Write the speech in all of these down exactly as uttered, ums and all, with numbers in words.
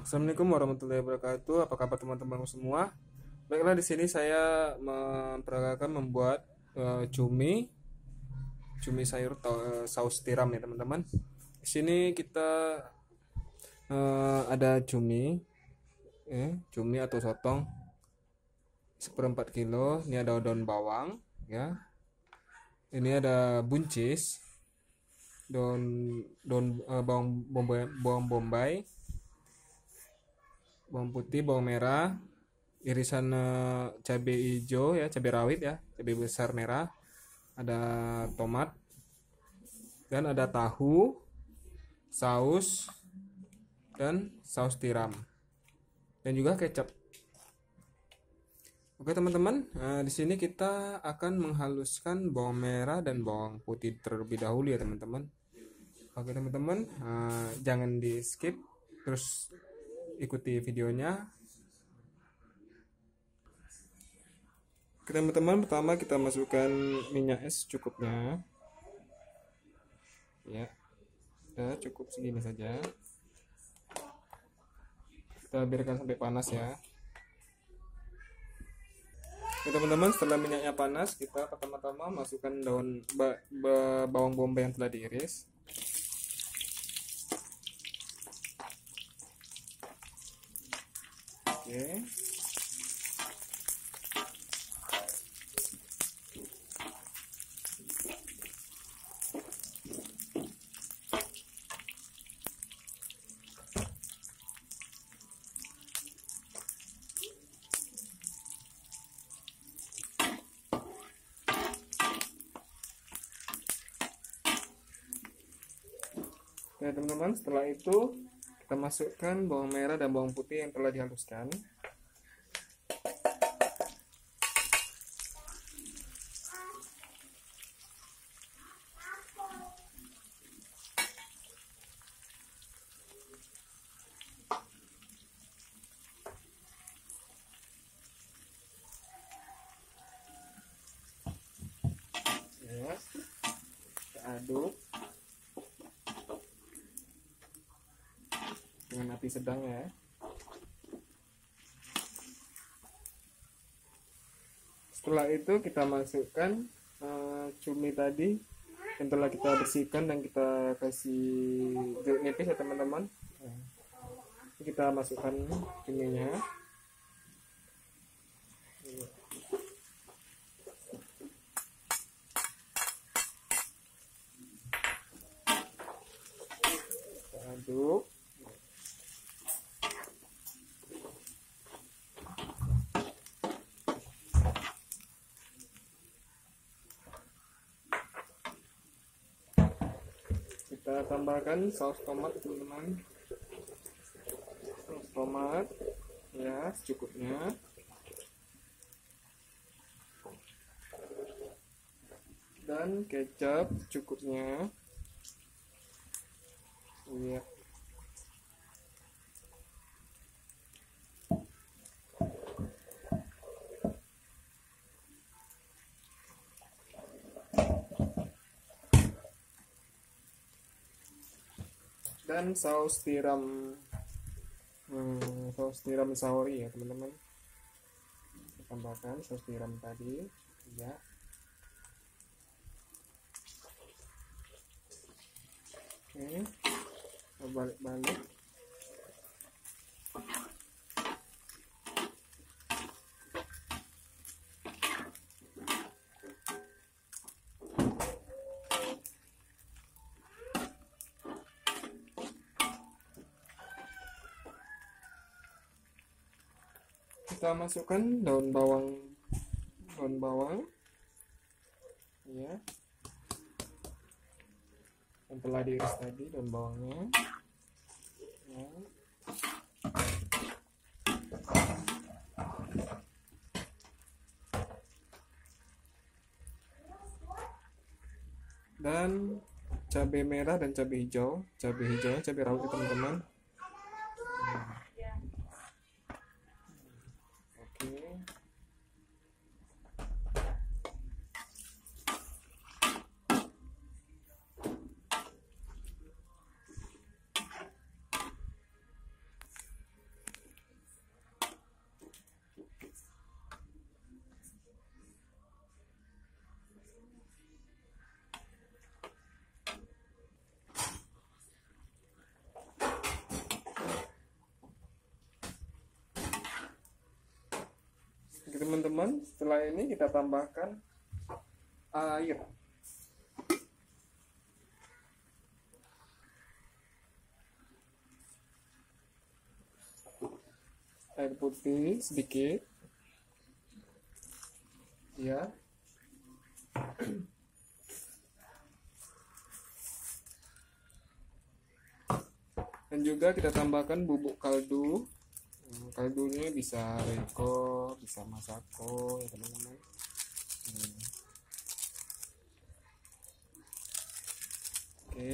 Assalamualaikum warahmatullahi wabarakatuh. Apa kabar teman-teman semua? Baiklah, di sini saya memperagakan membuat eh, cumi, cumi sayur to- eh, saus tiram ya teman-teman. Di sini kita eh, ada cumi, eh, cumi atau sotong seperempat kilo. Ini ada daun bawang, ya. Ini ada buncis, daun daun eh, bawang bombay, bawang bombay, bawang putih, bawang merah, irisan eh, cabai hijau ya, cabai rawit ya, cabai besar merah, ada tomat dan ada tahu, saus dan saus tiram dan juga kecap. Oke teman-teman, nah, di sini kita akan menghaluskan bawang merah dan bawang putih terlebih dahulu ya teman-teman. Oke teman-teman, nah, jangan di skip, terus ikuti videonya. Oke teman-teman, pertama kita masukkan minyak es cukupnya. Ya, udah cukup segini saja. Kita biarkan sampai panas ya. Oke teman-teman, setelah minyaknya panas, kita pertama-tama masukkan daun ba ba bawang bombay yang telah diiris. Oke. Oke teman-teman, setelah itu kita masukkan bawang merah dan bawang putih yang telah dihaluskan. Ya, kita aduk dengan api sedang ya. Setelah itu kita masukkan uh, cumi tadi yang telah kita bersihkan dan kita kasih jeruk nipis ya teman-teman. Nah, kita masukkan cuminya. Kita aduk. Kita tambahkan saus tomat teman-teman, saus tomat ya secukupnya, dan kecap secukupnya ya. Dan saus tiram, hmm, saus tiram saori ya teman-teman, tambahkan saus tiram tadi ya. Oke, balik-balik. Kita masukkan daun bawang, daun bawang ya, yang telah diiris tadi, daun bawangnya ya. Dan cabai merah dan cabai hijau, cabai hijau, cabai rawit ya teman-teman. Oke. teman-teman, setelah ini kita tambahkan air. Air putih sedikit. Ya. Dan juga kita tambahkan bubuk kaldu. Kaldunya bisa Reko, bisa Masako ya teman-teman. Hmm. Oke.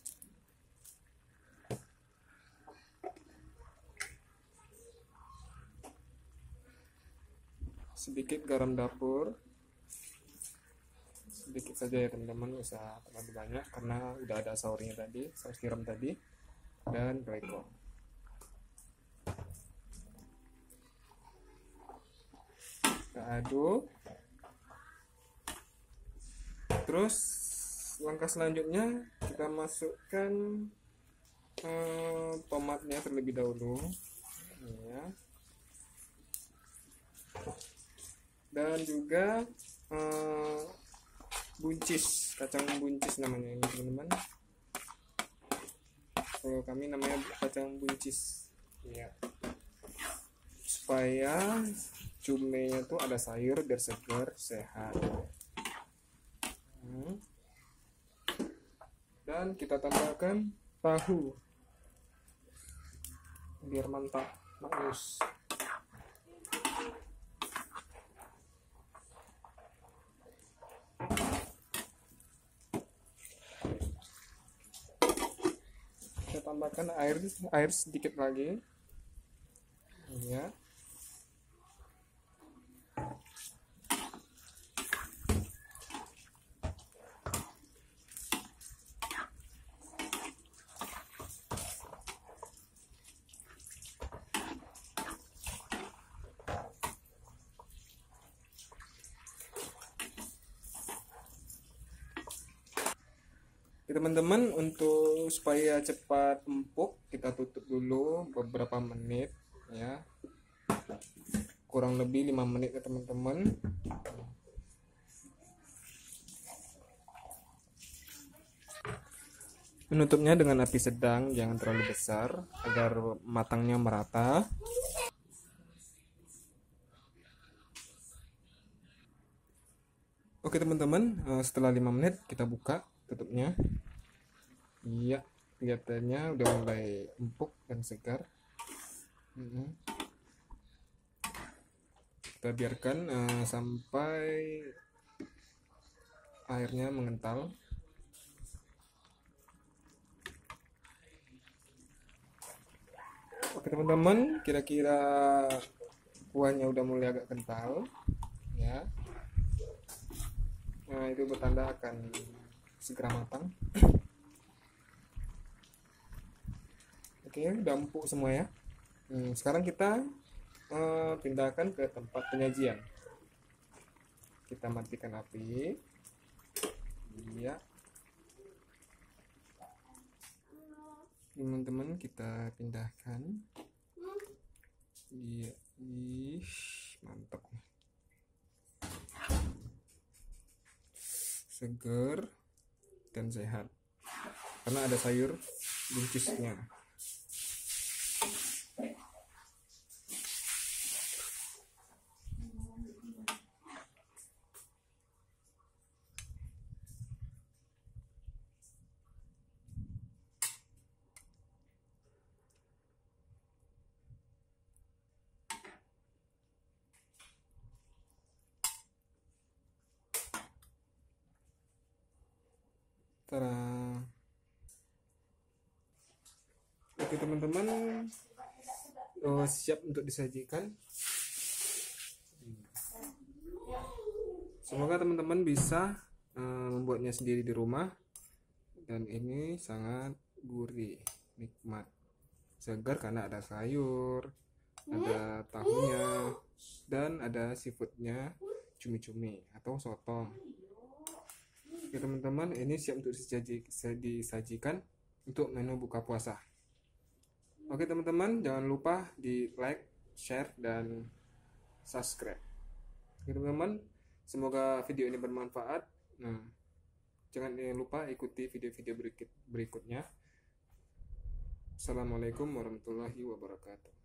Sedikit garam dapur, sedikit saja ya teman-teman, nggak usah terlalu banyak karena udah ada saurnya tadi, saus tiram tadi, dan Reko. Kita aduk. Terus langkah selanjutnya kita masukkan eh, tomatnya terlebih dahulu ya. Dan juga eh, buncis, kacang buncis namanya ini teman-teman. Kalau kami namanya kacang buncis ya, supaya cumenya tuh ada sayur biar segar sehat. Hmm. Dan kita tambahkan tahu biar mantap manis. Kita tambahkan air air sedikit lagi ya. Teman-teman, untuk supaya cepat empuk kita tutup dulu beberapa menit ya, kurang lebih lima menit ya teman-teman. Menutupnya dengan api sedang, jangan terlalu besar agar matangnya merata. Oke teman-teman, setelah lima menit kita buka tutupnya. Iya, kelihatannya udah mulai empuk dan segar. Hmm. Kita biarkan uh, sampai airnya mengental. Oke teman-teman, kira-kira kuahnya udah mulai agak kental ya. Nah, itu bertanda akan segera matang. Oke, udah empuk semua ya. Hmm, sekarang kita uh, pindahkan ke tempat penyajian. Kita matikan api. Iya. Teman-teman, kita pindahkan. Iya, ih, mantap. Seger dan sehat karena ada sayur buncisnya. Tada. Oke teman-teman, oh, siap untuk disajikan. Semoga teman-teman bisa uh, membuatnya sendiri di rumah. Dan ini sangat gurih, nikmat, segar karena ada sayur, ada tahunya, dan ada seafoodnya, cumi-cumi atau sotong. Oke teman-teman, ini siap untuk disajikan untuk menu buka puasa. Oke teman-teman, jangan lupa di like, share, dan subscribe. Oke, teman-teman, semoga video ini bermanfaat. Nah, jangan lupa ikuti video-video berikut berikutnya. Assalamualaikum warahmatullahi wabarakatuh.